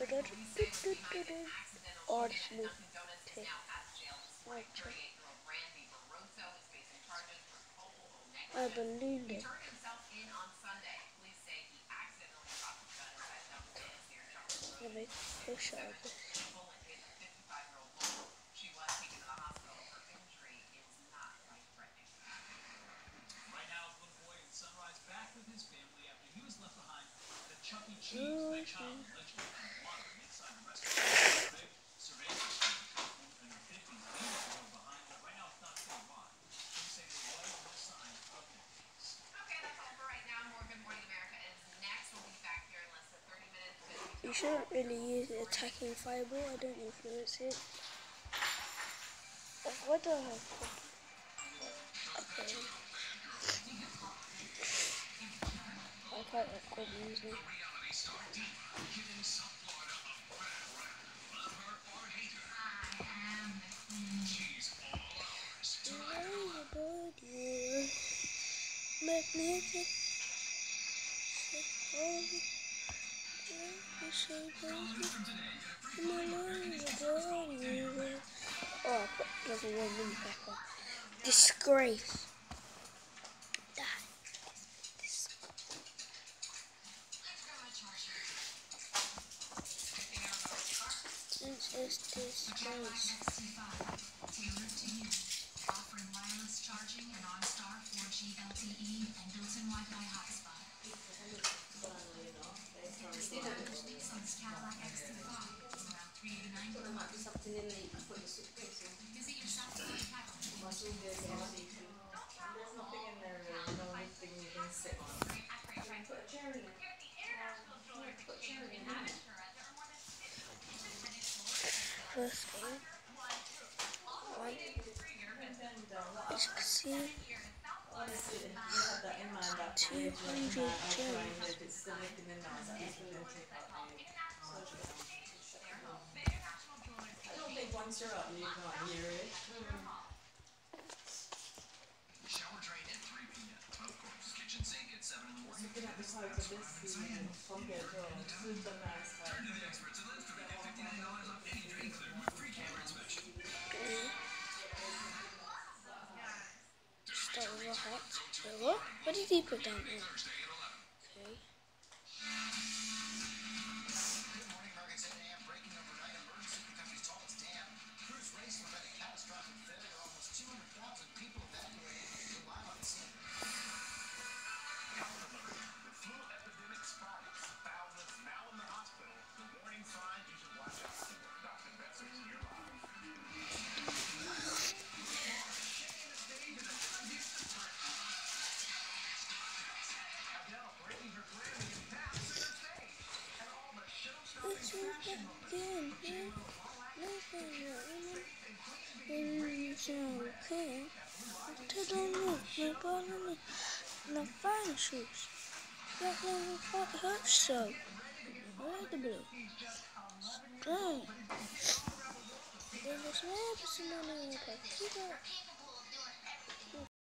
Or smooth. I believe it. Let me push out this. You shouldn't really use the attacking fireball, I don't influence it. What do I have? Okay. I can't record music. Magnetic. Oh, I've got level 1 mini pepper. Disgrace. It's disgrace. Offering wireless charging and OnStar 4G LTE and built-in Wi-Fi hotspot. Cadillac XT5 around $389. Visit your South Dakota Cadillac. First game. 1. As you can see, 200 gems. Once you're up, you can't hear it. Shower drain at 3 p.m. Of course, kitchen sink at 7 in the morning. Looking at the size of this season compared to super nice size. Turn to the experts at Lister to get $59 off any drain cleaner with free camera inspection. Start with a hot. Wait, what? What did he put down here? Okay. Good morning, American 7 a.m. Breaking overnight emergency at the country's tallest dam. Crews race to prevent a catastrophic failure. Almost 200,000 people evacuated. We're live on the scene. Health alert. The flu epidemic spotted. Thousands now in the hospital. The warning signs you should watch out for. Dr. Besser's here live. No fine shoes. That never hurts so. Incredibly. Strong. There's no episode on the